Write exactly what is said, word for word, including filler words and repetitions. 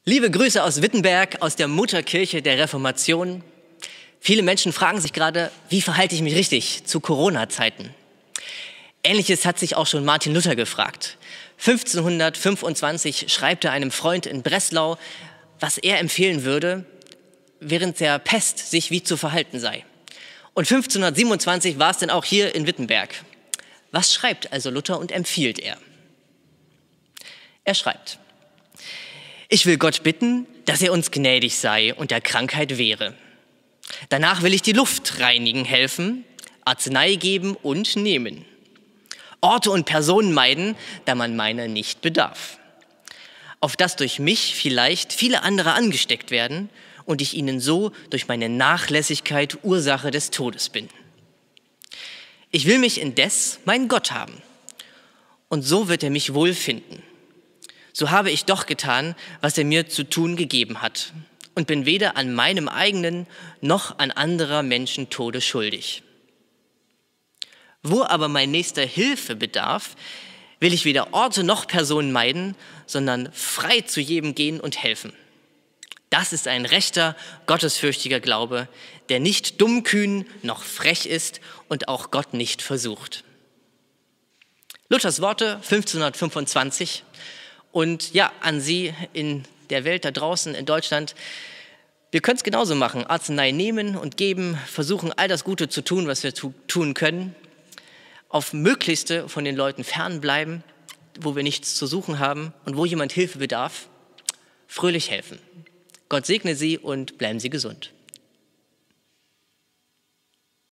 Liebe Grüße aus Wittenberg, aus der Mutterkirche der Reformation. Viele Menschen fragen sich gerade, wie verhalte ich mich richtig zu Corona-Zeiten? Ähnliches hat sich auch schon Martin Luther gefragt. fünfzehnhundertfünfundzwanzig schreibt er einem Freund in Breslau, was er empfehlen würde, während der Pest sich wie zu verhalten sei. Und fünfzehnhundertsiebenundzwanzig war es dann auch hier in Wittenberg. Was schreibt also Luther und empfiehlt er? Er schreibt: Ich will Gott bitten, dass er uns gnädig sei und der Krankheit wehre. Danach will ich die Luft reinigen helfen, Arznei geben und nehmen. Orte und Personen meiden, da man meiner nicht bedarf. Auf dass durch mich vielleicht viele andere angesteckt werden und ich ihnen so durch meine Nachlässigkeit Ursache des Todes bin. Ich will mich indes mein Gott haben und so wird er mich wohl finden. So habe ich doch getan, was er mir zu tun gegeben hat und bin weder an meinem eigenen noch an anderer Menschen Tode schuldig. Wo aber mein Nächster Hilfe bedarf, will ich weder Orte noch Personen meiden, sondern frei zu jedem gehen und helfen. Das ist ein rechter, gottesfürchtiger Glaube, der nicht dummkühn noch frech ist und auch Gott nicht versucht. Luthers Worte fünfzehnhundertfünfundzwanzig. Und ja, an Sie in der Welt da draußen in Deutschland, wir können es genauso machen. Arznei nehmen und geben, versuchen all das Gute zu tun, was wir tu- tun können. Auf möglichste von den Leuten fernbleiben, wo wir nichts zu suchen haben und wo jemand Hilfe bedarf, fröhlich helfen. Gott segne Sie und bleiben Sie gesund.